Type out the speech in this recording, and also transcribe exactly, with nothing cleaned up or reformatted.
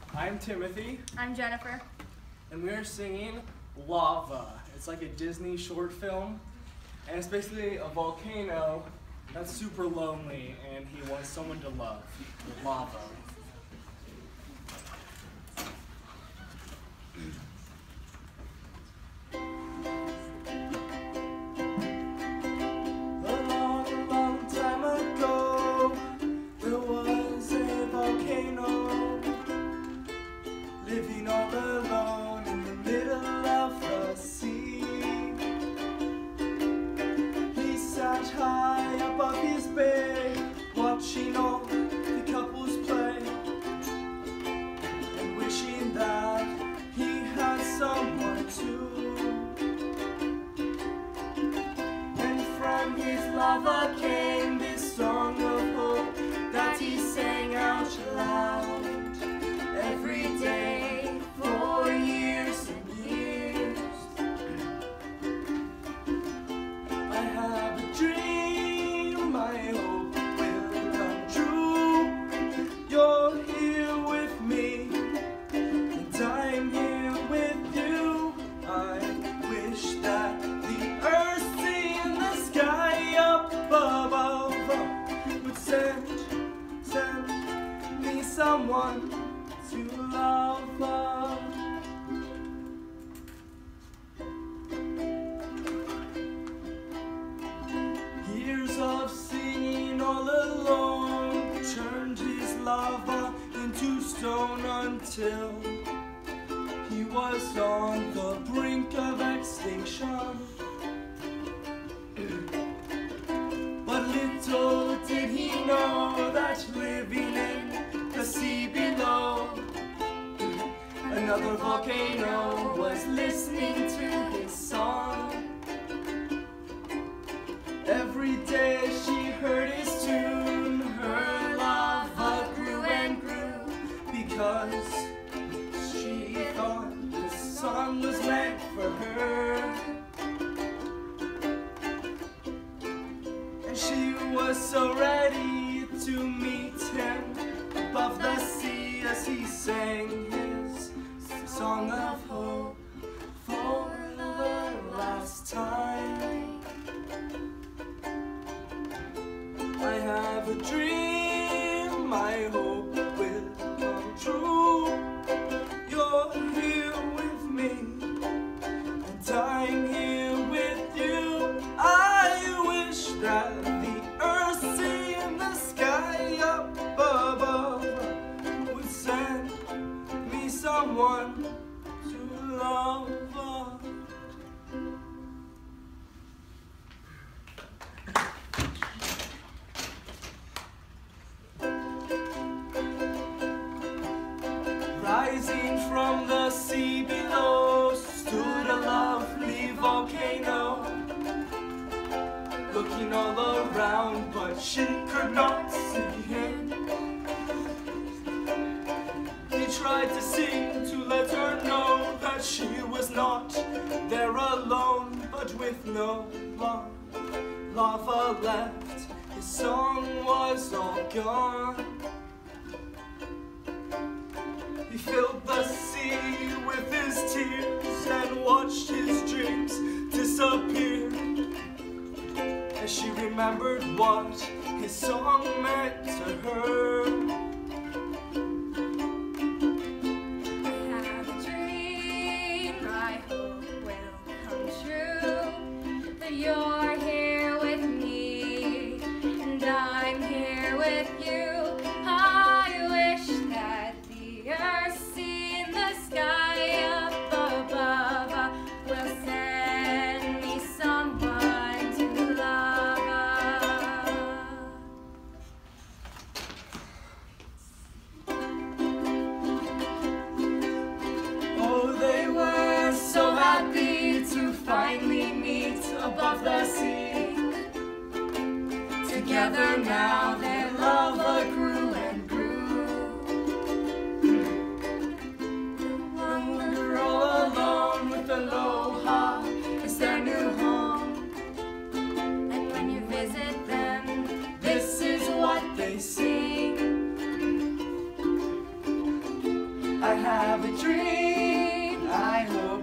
I'm Timothy. I'm Jennifer. And we're singing Lava. It's like a Disney short film. And it's basically a volcano that's super lonely and he wants someone to love. Lava. Living all alone in the middle of the sea. He sat high above his bed, watching all the couples play, and wishing that he had someone too. And from his lava came this song of hope that he sang out loud every day for years and years. I have a dream, I hope will come true. You're here with me, and I'm here with you. I wish that the earth in the sky up above would send, send me someone to love us. Years of singing all alone turned his lava into stone until he was on the brink of extinction. But little did he know that living in the sea below, another volcano was listening to his song. Every day she heard his tune, her lava grew and grew, because she thought this song was meant for her. And she was so ready to meet him above the sea as he sang his song of hope for the last time. I have a dream, I hope will come true. You're here with me, and I'm here with you. I wish that the earth in the sky up above would send me someone to love. Rising from the sea below stood a lovely volcano, looking all around, but she could not see him. He tried to sing to let her know that she was not there alone, but with no lava left, his song was all gone. He filled the sea with his tears and watched his dreams disappear, as she remembered what his song meant to her. I have a dream, I hope will come true, that you're here with me, and I'm here with you. I wish that the earth in the sky up above will send me someone to love us. Oh, they were so happy to finally meet above the sea. Together now their lava grew and grew. Wander all alone with aloha is their new home. And when you visit them, This is what they sing. I have a dream. I hope